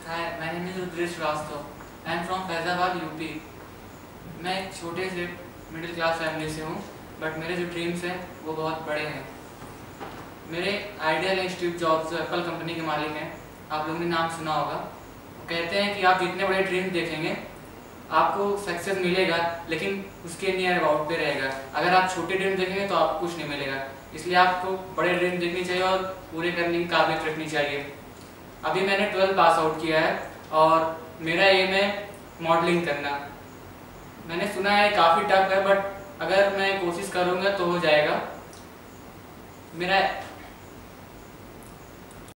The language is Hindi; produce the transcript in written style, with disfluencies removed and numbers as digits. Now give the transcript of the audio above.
Hi, my name is Rudresh Srivastava. I am from Faizabad UP. मैं एक छोटे से मिडिल क्लास फैमिली से हूँ, बट मेरे जो ड्रीम्स हैं वो बहुत बड़े हैं। मेरे आइडियल हैं स्टीव जॉब्स, जो एप्पल कंपनी के मालिक हैं। आप लोगों ने नाम सुना होगा। वो कहते हैं कि आप जितने बड़े ड्रीम देखेंगे आपको सक्सेस मिलेगा, लेकिन उसके नियर अबाउट पे रहेगा। अगर आप छोटे ड्रीम देखेंगे तो आपको कुछ नहीं मिलेगा। इसलिए आपको बड़े ड्रीम देखने चाहिए और पूरे करने की काबिलियत रखनी चाहिए। अभी मैंने 12 पास आउट किया है और मेरा एम है मॉडलिंग करना। मैंने सुना है काफ़ी टफ है, बट अगर मैं कोशिश करूँगा तो हो जाएगा। मेरा